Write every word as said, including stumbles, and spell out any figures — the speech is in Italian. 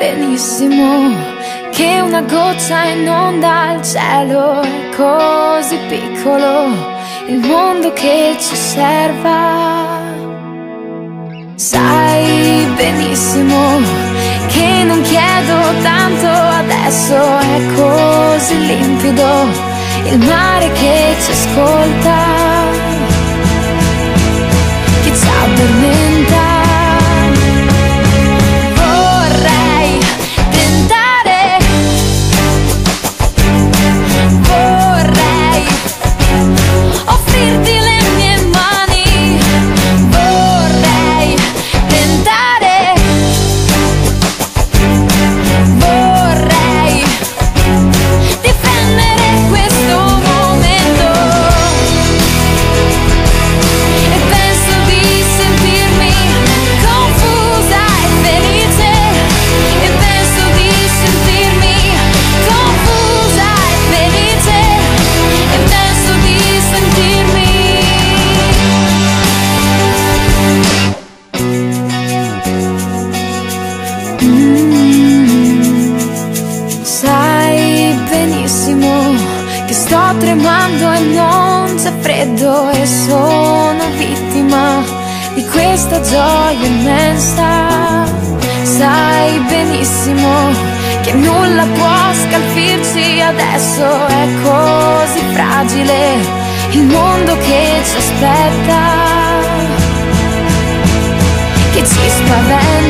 benissimo che una goccia inonda il cielo, è così piccolo il mondo che ci osserva. Sai benissimo che non chiedo tanto adesso, è così limpido il mare che ci ascolta, che ci addormenta. Vorrei tentare, vorrei offrirti le mie mani, vorrei tentare, vorrei difendere questo momento e penso di sentirmi confusa e felice, e penso di sentirmi confusa e felice, e penso di sentirmi. Mm. Sai benissimo che sto tremando e non c'è freddo, e sono vittima di questa gioia immensa. Sai benissimo che nulla può scalfirci adesso, è così fragile il mondo che ci aspetta, che ci spaventa.